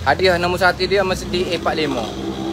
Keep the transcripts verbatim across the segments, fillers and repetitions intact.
Hadiah nombor satu dia Mercedes A empat lima.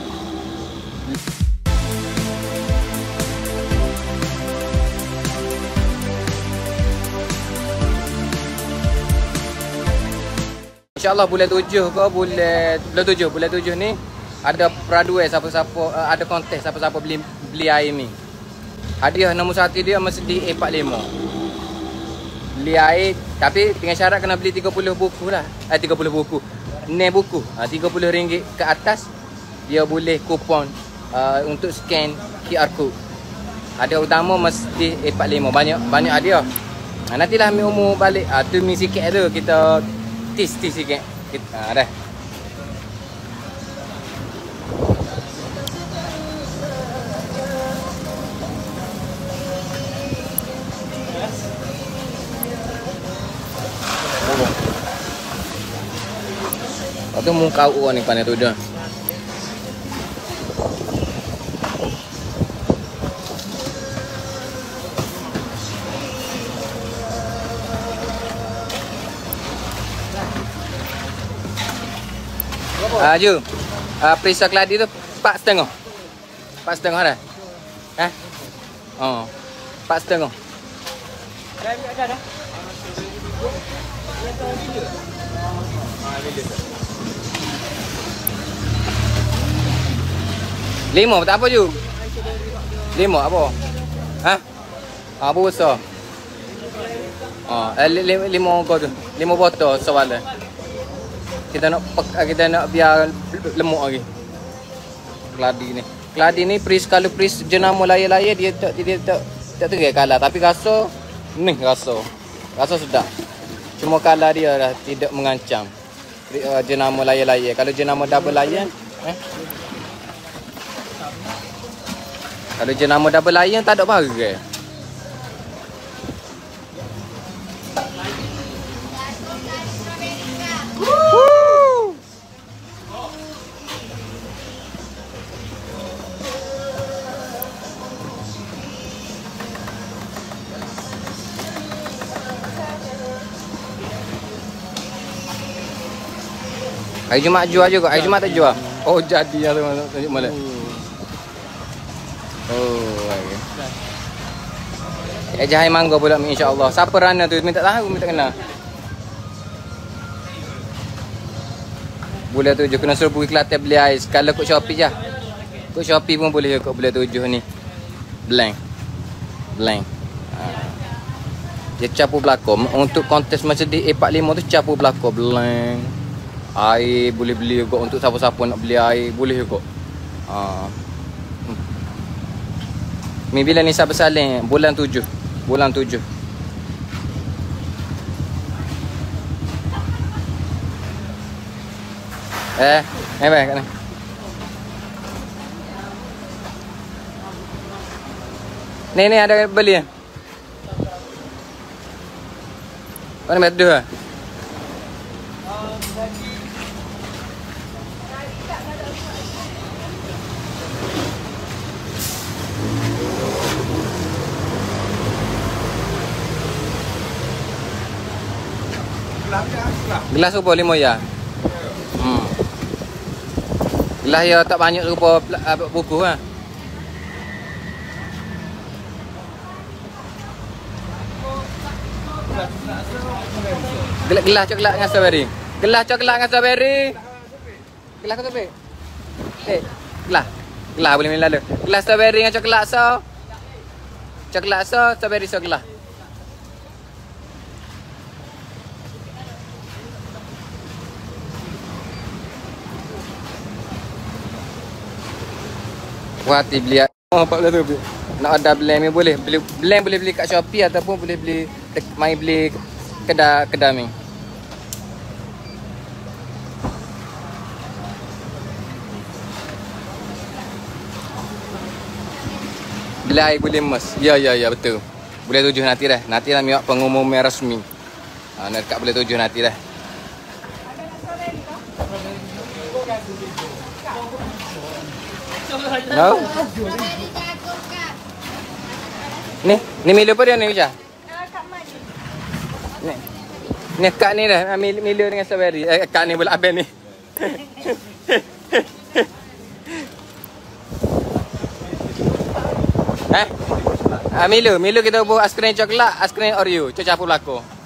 InsyaAllah bulan tujuh ke bulan bulan tujuh bulan tujuh ni ada peraduan siapa-siapa uh, ada kontes siapa-siapa beli beli air ni. Hadiah nombor satu dia Mercedes A empat lima. Beli air tapi dengan syarat kena beli tiga puluh buku lah. Eh tiga puluh buku. enam buku. Ah tiga puluh ringgit ke atas dia boleh kupon uh, untuk scan Q R code. Hadiah utama Mercedes A empat lima. Banyak banyak hadiah. Ha, nantilah ambil umur balik. Ah tu mi sikit tu kita tis-tis sikit. Kita ha, dah. Lepas tu muka orang ni pandai tu dah. Ah, Ju. Ah, perisa keladi tu empat setengah. Empat setengah dah. Eh? Oh. Empat setengah. Dah ambil dah dah. Lima tak apa Ju? Lima apa? Ha? Ah, apa besar? Ah, lima lima kau tu. Lima botol soalan. Kita nak kita nak biar lemuk lagi. Keladi ni. Keladi ni pris kalau pris jenama layak-layak dia tak dia tak tak terai kalah tapi rasa ni rasa. Rasa sedap. Cuma kalah dia dah tidak mengancam. Jenama layak-layak. Kalau jenama double layan eh kalau jenama double layan tak ada barang. Hari Jumaat jual juga. Hari Jumaat tak jual. Oh jadi yang tu tunjuk malam. Oh. Okay. Eh jahai mangga pula insya-Allah. Siapa runner tu minta tahu minta kenal. Bulan tujuh kena suruh pergi Kelantan beli air. Kalau kod Shopee je. Kod Shopee pun boleh kod bulan tujuh ni. Blank. Blank. Ha. Dia capu belakang untuk kontes Mercedes A empat lima tu capu belakang blank. Air boleh beli juga untuk siapa-siapa nak beli air boleh juga. Ha. Mi bila ni sabar salin bulan tujuh. Bulan tujuh. Eh, eh baik kat ni. Ni ni ada beli ah. Mana mat dua? Gelas rupa lima ya. Hmm. Gelas ya tak banyak rupa buku ah. Gelas gelas coklat dengan strawberry. Gelas coklat dengan strawberry. Gelas strawberry. Eh, gelas. Gelas boleh minum lalu. Gelas strawberry dengan coklat so. Coklat so, strawberry so gelas. Wati beli oh empat belas tu. Nak ada blend ni boleh. Beli blend boleh beli kat Shopee ataupun boleh beli mai beli kedai kedai ni. Beli air boleh emas. Ya ya ya betul. Boleh tujuh nanti dah. Nanti lah miak pengumuman rasmi. Ha nak dekat boleh tujuh nanti dah. No. Ni, ni Milo apa dia ni Uca? Ni. Ni kak ni dah, Milo dengan strawberry. Eh kak ni pula abang ni. Eh? Ah, Milo, Milo kita buat aiskrim coklat, aiskrim Oreo. Cok campur belako.